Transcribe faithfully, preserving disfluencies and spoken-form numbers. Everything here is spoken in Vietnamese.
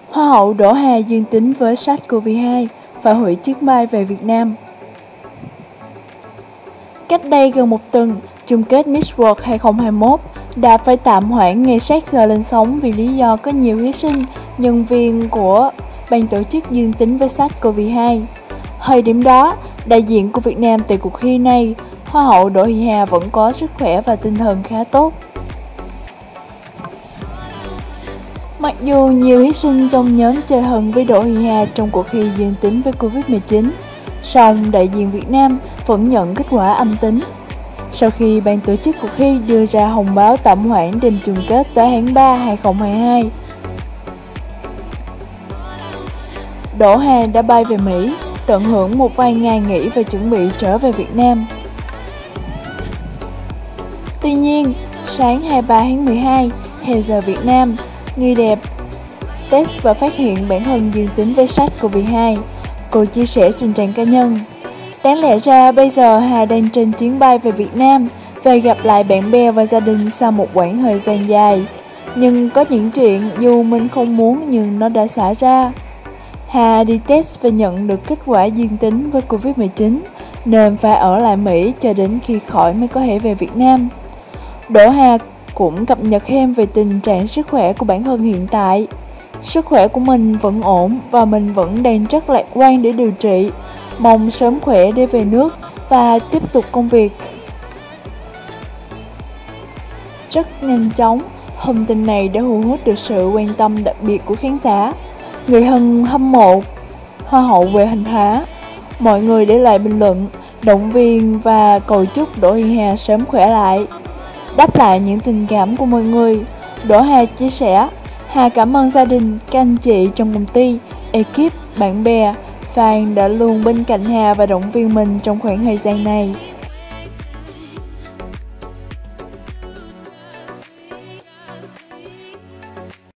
Hoa hậu Đỗ Hà dương tính với SARS-xê o vê hai, phải hủy chuyến bay về Việt Nam. Cách đây gần một tuần, chung kết Miss World hai không hai mốt đã phải tạm hoãn ngay sát giờ lên sóng vì lý do có nhiều thí sinh, nhân viên của ban tổ chức dương tính với SARS-xê o vê hai. Thời điểm đó, đại diện của Việt Nam tại cuộc thi này, Hoa hậu Đỗ Thị Hà vẫn có sức khỏe và tinh thần khá tốt. Mặc dù nhiều thí sinh trong nhóm chơi hận với Đỗ Thị Hà trong cuộc thi dương tính với Covid mười chín, song đại diện Việt Nam vẫn nhận kết quả âm tính. Sau khi ban tổ chức cuộc thi đưa ra thông báo tạm hoãn đêm chung kết tới tháng ba hai không hai hai, Đỗ Hà đã bay về Mỹ, tận hưởng một vài ngày nghỉ và chuẩn bị trở về Việt Nam. Tuy nhiên, sáng hai mươi ba tháng mười hai, theo giờ Việt Nam, người đẹp test và phát hiện bản thân dương tính với SARS-xê o vê hai. Cô chia sẻ trên trang cá nhân: đáng lẽ ra bây giờ Hà đang trên chuyến bay về Việt Nam, về gặp lại bạn bè và gia đình sau một quãng thời gian dài. Nhưng có những chuyện dù mình không muốn nhưng nó đã xảy ra. Hà đi test và nhận được kết quả dương tính với Covid mười chín, nên phải ở lại Mỹ cho đến khi khỏi mới có thể về Việt Nam. Đỗ Hà cũng cập nhật thêm về tình trạng sức khỏe của bản thân hiện tại. Sức khỏe của mình vẫn ổn và mình vẫn đang rất lạc quan để điều trị. Mong sớm khỏe để về nước và tiếp tục công việc. Rất nhanh chóng, thông tin này đã thu hút được sự quan tâm đặc biệt của khán giả. Người hâm hâm mộ Hoa hậu về hành thá, mọi người để lại bình luận, động viên và cầu chúc Đỗ Thị Hà sớm khỏe lại. Đáp lại những tình cảm của mọi người, Đỗ Hà chia sẻ: Hà cảm ơn gia đình, các anh chị trong công ty, ekip, bạn bè, fan đã luôn bên cạnh Hà và động viên mình trong khoảng thời gian này.